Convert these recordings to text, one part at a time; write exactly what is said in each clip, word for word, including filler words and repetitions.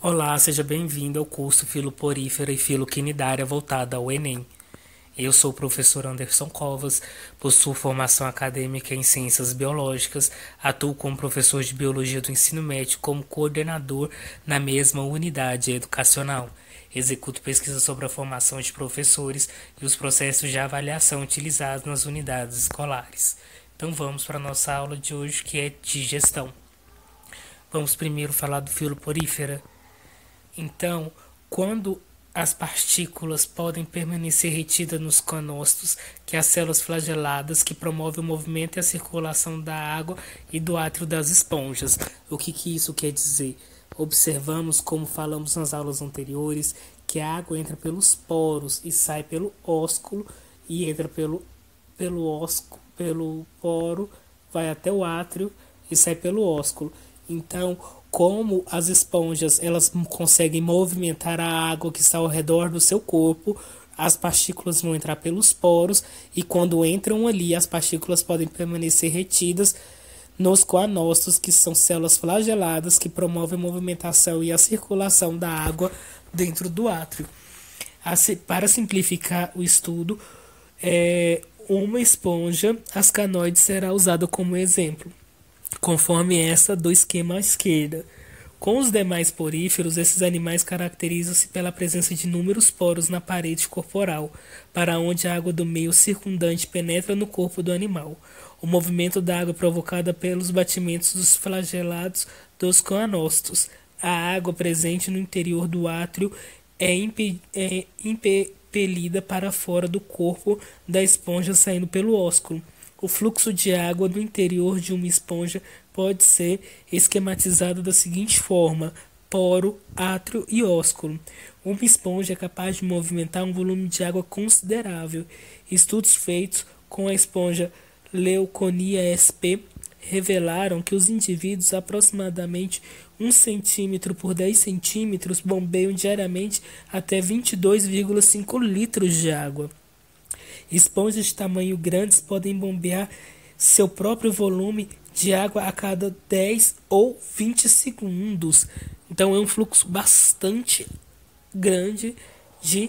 Olá, seja bem-vindo ao curso Filoporífera e Filoquinidária voltada ao Enem. Eu sou o professor Anderson Covas, possuo formação acadêmica em Ciências Biológicas, atuo como professor de Biologia do Ensino Médio como coordenador na mesma unidade educacional. Executo pesquisa sobre a formação de professores e os processos de avaliação utilizados nas unidades escolares. Então vamos para a nossa aula de hoje, que é de gestão. Vamos primeiro falar do Filoporífera. Então, quando as partículas podem permanecer retidas nos canócitos, que é as células flageladas que promovem o movimento e a circulação da água e do átrio das esponjas. O que, que isso quer dizer? Observamos, como falamos nas aulas anteriores, que a água entra pelos poros e sai pelo ósculo e entra pelo, pelo, ósculo, pelo poro, vai até o átrio e sai pelo ósculo. Então, como as esponjas elas conseguem movimentar a água que está ao redor do seu corpo, as partículas vão entrar pelos poros e quando entram ali, as partículas podem permanecer retidas nos coanócitos, que são células flageladas que promovem a movimentação e a circulação da água dentro do átrio. Para simplificar o estudo, é, uma esponja ascanoide será usada como exemplo, conforme essa do esquema à esquerda. Com os demais poríferos, esses animais caracterizam-se pela presença de inúmeros poros na parede corporal, para onde a água do meio circundante penetra no corpo do animal. O movimento da água é provocado pelos batimentos dos flagelados dos coanócitos. A água presente no interior do átrio é, impe é impelida para fora do corpo da esponja, saindo pelo ósculo. O fluxo de água do interior de uma esponja pode ser esquematizado da seguinte forma: poro, átrio e ósculo. Uma esponja é capaz de movimentar um volume de água considerável. Estudos feitos com a esponja Leuconia sp revelaram que os indivíduos aproximadamente um centímetro por dez centímetros bombeiam diariamente até vinte e dois vírgula cinco litros de água. Esponjas de tamanho grandes podem bombear seu próprio volume de água a cada dez ou vinte segundos. Então é um fluxo bastante grande de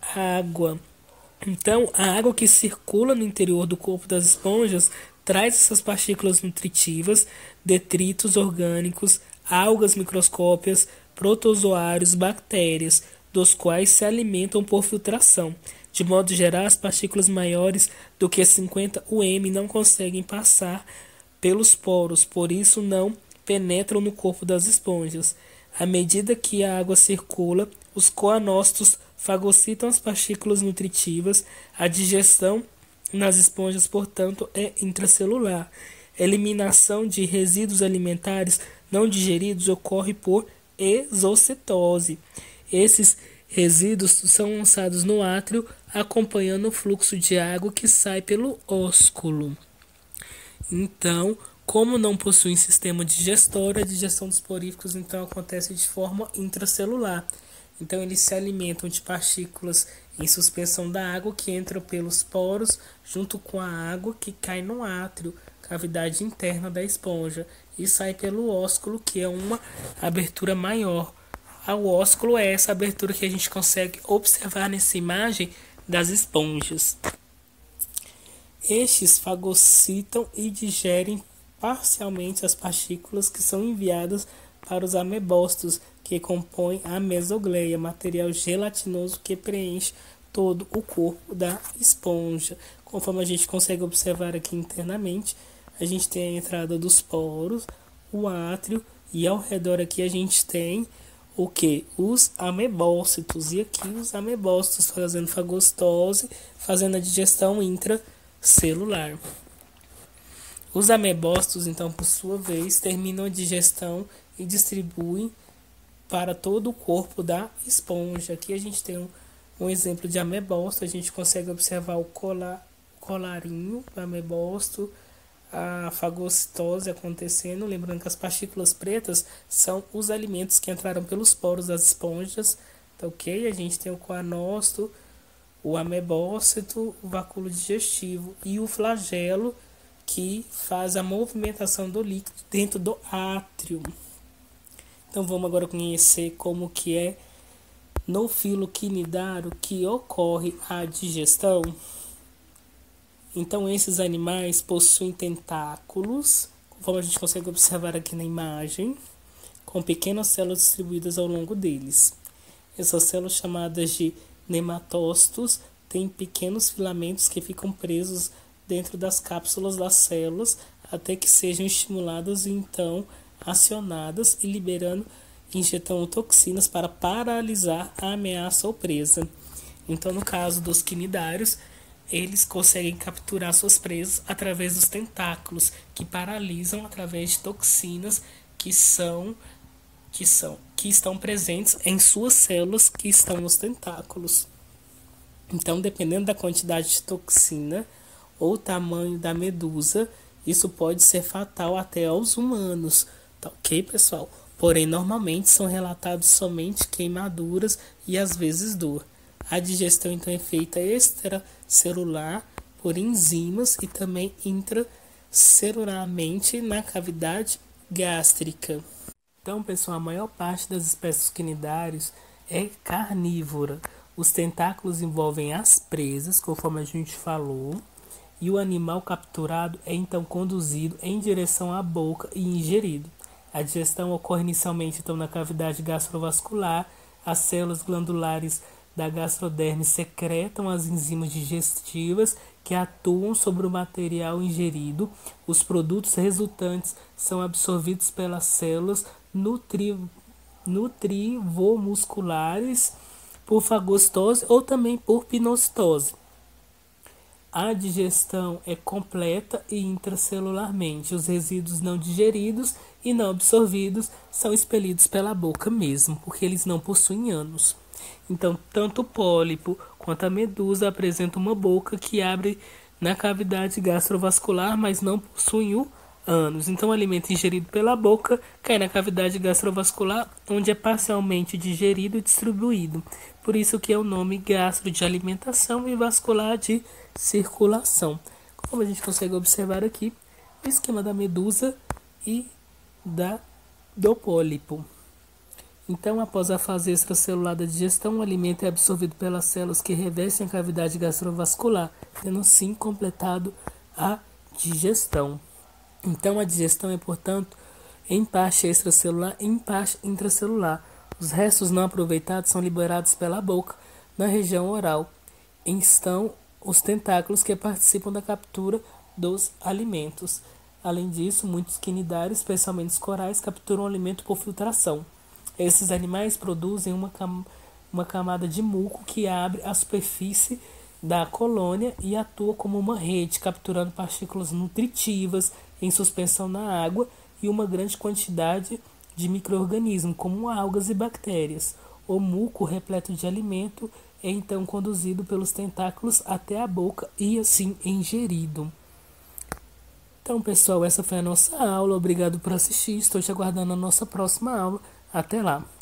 água. Então a água que circula no interior do corpo das esponjas traz essas partículas nutritivas, detritos orgânicos, algas microscópicas, protozoários, bactérias, dos quais se alimentam por filtração. De modo geral, as partículas maiores do que cinquenta milhões não conseguem passar pelos poros, por isso não penetram no corpo das esponjas. À medida que a água circula, os coanócitos fagocitam as partículas nutritivas. A digestão nas esponjas, portanto, é intracelular. A eliminação de resíduos alimentares não digeridos ocorre por exocitose. Esses resíduos são lançados no átrio, acompanhando o fluxo de água que sai pelo ósculo. Então, como não possuem sistema digestório, a digestão dos poríferos então acontece de forma intracelular. Então, eles se alimentam de partículas em suspensão da água que entram pelos poros junto com a água que cai no átrio, cavidade interna da esponja, e sai pelo ósculo, que é uma abertura maior. O ósculo é essa abertura que a gente consegue observar nessa imagem das esponjas. Estes fagocitam e digerem parcialmente as partículas que são enviadas para os amebócitos, que compõem a mesogleia, material gelatinoso que preenche todo o corpo da esponja. Conforme a gente consegue observar aqui internamente, a gente tem a entrada dos poros, o átrio, e ao redor aqui a gente tem o que? Os amebócitos. E aqui os amebócitos fazendo fagostose, fazendo a digestão intracelular. Os amebócitos, então, por sua vez, terminam a digestão e distribuem para todo o corpo da esponja. Aqui a gente tem um, um exemplo de amebócito. A gente consegue observar o colar, colarinho do amebócito, a fagocitose acontecendo. Lembrando que as partículas pretas são os alimentos que entraram pelos poros das esponjas. Tá, ok? A gente tem o coanócito, o amebócito, o vacúolo digestivo e o flagelo, que faz a movimentação do líquido dentro do átrio. Então vamos agora conhecer como que é no filo quinidário que ocorre a digestão. Então esses animais possuem tentáculos, conforme a gente consegue observar aqui na imagem, com pequenas células distribuídas ao longo deles. Essas células, chamadas de nematócitos, têm pequenos filamentos que ficam presos dentro das cápsulas das células até que sejam estimuladas e então acionadas e liberando, injetando toxinas para paralisar a ameaça ou presa. Então, no caso dos quinidários, eles conseguem capturar suas presas através dos tentáculos, que paralisam através de toxinas que são que são que estão presentes em suas células que estão nos tentáculos. Então, dependendo da quantidade de toxina ou tamanho da medusa, isso pode ser fatal até aos humanos, tá ok, pessoal? Porém, normalmente são relatados somente queimaduras e às vezes dor. A digestão então é feita extracelular por enzimas e também intracelularmente na cavidade gástrica. Então, pessoal, a maior parte das espécies quinidárias é carnívora. Os tentáculos envolvem as presas, conforme a gente falou, e o animal capturado é então conduzido em direção à boca e ingerido. A digestão ocorre inicialmente então na cavidade gastrovascular. As células glandulares da gastroderme secretam as enzimas digestivas que atuam sobre o material ingerido. Os produtos resultantes são absorvidos pelas células nutri, nutrivomusculares por fagocitose ou também por pinocitose. A digestão é completa e intracelularmente. Os resíduos não digeridos e não absorvidos são expelidos pela boca mesmo, porque eles não possuem ânus. Então, tanto o pólipo quanto a medusa apresentam uma boca que abre na cavidade gastrovascular, mas não possuem o ânus. Então, o alimento ingerido pela boca cai na cavidade gastrovascular, onde é parcialmente digerido e distribuído. Por isso que é o nome gastro de alimentação e vascular de circulação. Como a gente consegue observar aqui, o esquema da medusa e da, do pólipo. Então, após a fase extracelular da digestão, o alimento é absorvido pelas células que revestem a cavidade gastrovascular, tendo assim completado a digestão. Então, a digestão é, portanto, em parte extracelular e em parte intracelular. Os restos não aproveitados são liberados pela boca na região oral. Estão os tentáculos que participam da captura dos alimentos. Além disso, muitos quinidários, especialmente os corais, capturam o alimento por filtração. Esses animais produzem uma, cam uma camada de muco que abre a superfície da colônia e atua como uma rede, capturando partículas nutritivas em suspensão na água e uma grande quantidade de micro-organismos, como algas e bactérias. O muco, repleto de alimento, é então conduzido pelos tentáculos até a boca e assim ingerido. Então, pessoal, essa foi a nossa aula. Obrigado por assistir. Estou te aguardando na nossa próxima aula. Até lá!